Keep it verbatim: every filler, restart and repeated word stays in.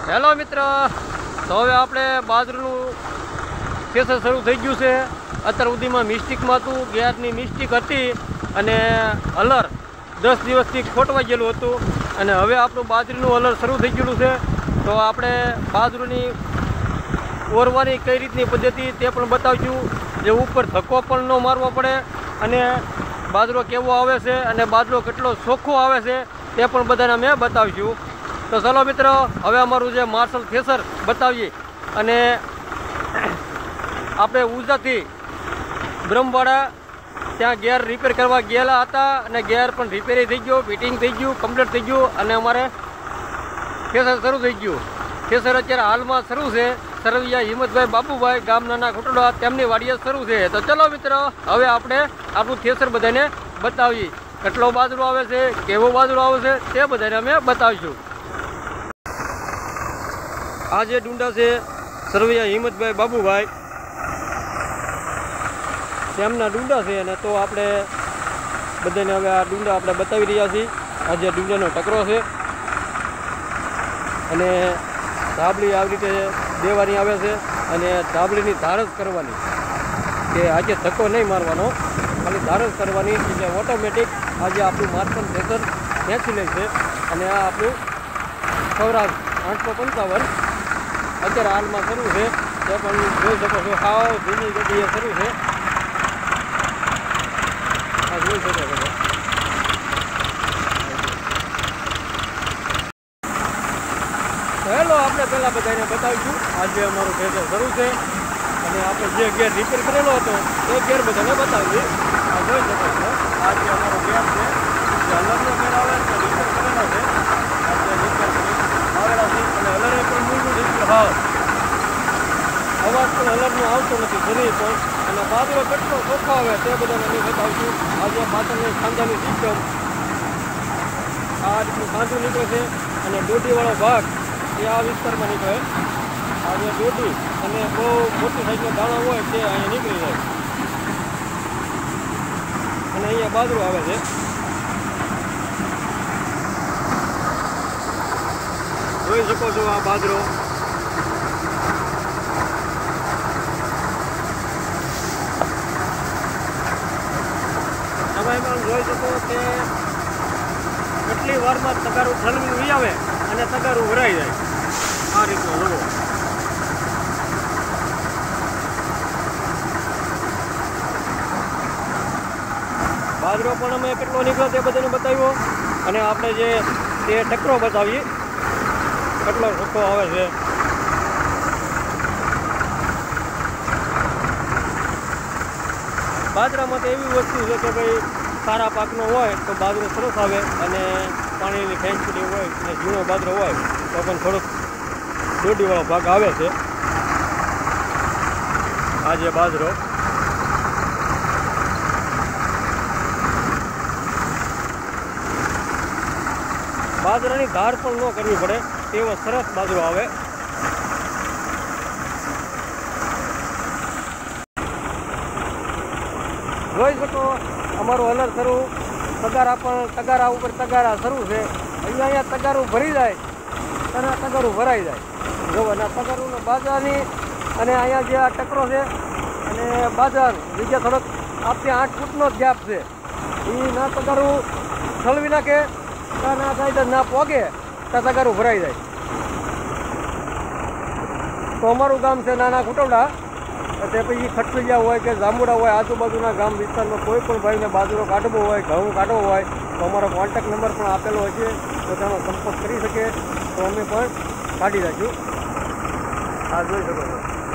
Hello મિત્ર, તો હવે આપણે બાજરીનું સેશન શરૂ થઈ ગયું છે. અત્યાર સુધીમાં મિસ્ટેકમાં હતું, ગેરની મિસ્ટેક હતી અને હલર દસ દિવસથી ખોટવાઈ ગયેલું હતું અને હવે આપણું બાજરીનું હલર શરૂ થઈ ગયેલું છે. તો આપણે બાજરીની ઓરવાની કઈ રીતની પદ્ધતિ તે પણ બતાવશું, જે ઉપર ધક્કો પણ ન મારવો પડે અને બાજરો કેવો આવે છે અને બાજરો કેટલો ચોખ્ખો આવે છે તે પણ બધાને અમે બતાવીશું. તો ચાલો મિત્રો, હવે અમારું જે માર્શલ થ્રેસર બતાવીએ. અને આપણે ઉજાથી બ્રહ્મવાડા ત્યાં ગેર રિપેર કરવા ગયેલા હતા અને ગેર પણ રિપેર થઈ ગયો, ફિટિંગ થઈ ગયું, કમ્પ્લીટ થઈ ગયું અને અમારે થ્રેસર શરૂ થઈ ગયું. થ્રેસર અત્યારે હાલમાં શરૂ છે. સરવૈયા હિંમતભાઈ બાબુભાઈ ગામ નાના ખોટોડા તેમની વાડીએ શરૂ છે. તો ચલો મિત્રો, હવે આપણે આપણું થ્રેસર બધાને બતાવીએ. કેટલો બાજરો આવે છે, કેવો બાજરો આવે છે તે બધાને અમે બતાવીશું. આ જે ડુંડા છે સરવૈયા હિંમતભાઈ બાબુભાઈ તેમના ડુંડા છે. અને તો આપણે બધાને હવે આ ડુંડા આપણે બતાવી રહ્યા છીએ. આ જે ડુંડાનો ટકરો છે અને ધાબળી આવી રીતે દેવાની આવે છે અને ધાબળીની ધાર જ કરવાની, કે આજે ધક્કો નહીં મારવાનો, ખાલી ધાર જ કરવાની. એટલે ઓટોમેટિક આજે આપણું માર્શલ થ્રેસર ખેંચી લે છે. અને આ આપણું સૌરાષ્ટ્ર આઠસો પંચાવન અત્યારે હાલમાં શરૂ છે. તે પણ જોઈ શકો છો, હાવ ધીમી ગતિએ શરૂ છે. આ જોઈ શકો છો. હેલો, આપણે પહેલાં બધાને બતાવીશું. આજે અમારું થ્રેસર શરૂ છે અને આપણે જે ગેર રિપેર કરેલો હતો તે ગેર બધાને બતાવીએ. આ જોઈ શકો છો, આ જે અમારો ગેર છે, જે હલરનો ગેર આવે તે રિપેર કરેલો છે. આ જે રિપેર આવેલા છે અને હલરે પણ મૂળવું થઈ ગયું. હા, અવાજ પણ હલરનો આવતો નથી શરીર પણ. અને બાજરો કેટલો ચોખ્ખો આવે તે બધાને અમે બતાવીશું. આજે પાછળની ખાંદાની સિસ્ટમ આ રીતનું ખાંધું નીકળે છે અને દોઢીવાળો ભાગ એ આ વિસ્તારમાં નીકળે. આ જે દોઢી અને બહુ મોટી સાઈઝનો દાણો હોય તે અહીંયા નીકળી જાય અને અહીંયા બાજરો આવે છે. જોઈ શકો છો આ બાજરો. તમે પણ જોઈ શકો કે કેટલી વારમાં તગારું ઠલવી વી આવે અને તગારું ભરાઈ જાય. આ રીતનો જુઓ. બાજરો પણ અમે કેટલો નીકળ્યો તે બધાને બતાવ્યો. અને આપણે જે તે ટકરો બતાવીએ કેટલો ચોખ્ખો આવે છે. બાજરામાં તો એવી વસ્તુ છે કે ભાઈ સારા પાકનો હોય તો બાજરો સરસ આવે અને પાણીની ખેંચડી હોય અને ઝીણો બાજરો હોય તો પણ થોડોક દોઢીવાળો ભાગ આવે છે. આ જે બાજરો બાજરાની ધાર પણ ન કરવી પડે એવો સરસ બાજરો આવે. જોઈ શકો અમારું હલર શરૂ. તગારા પણ તગારા ઉપર તગારા શરૂ છે. અહીંયા અહીંયા તગારું ભરી જાય અને તગારું ભરાઈ જાય. જો ના તગારું બાજરાની અને અહીંયા જે આ ટકરો છે અને બાજાર જગ્યા થોડોક આપણી આઠ ફૂટનો જ ગેપ છે. એ ના તગારું ઠલવી નાખે ના સાઈડ ના પોગે ત્યાં તગારું ભરાઈ જાય. તો અમારું ગામ છે નાના ખોટોડા. તે પછી ખટસલિયા હોય કે જાંબુડા હોય, આજુબાજુના ગામ વિસ્તારમાં કોઈ પણ ભાઈને બાજરો કાઢવો હોય, ઘઉં કાઢવો હોય તો અમારો કોન્ટેક્ટ નંબર પણ આપેલો હોય છે. તો તેનો સંપર્ક કરી શકે તો અમે પણ કાઢી નાખ્યું. આ જોઈ શકો છો.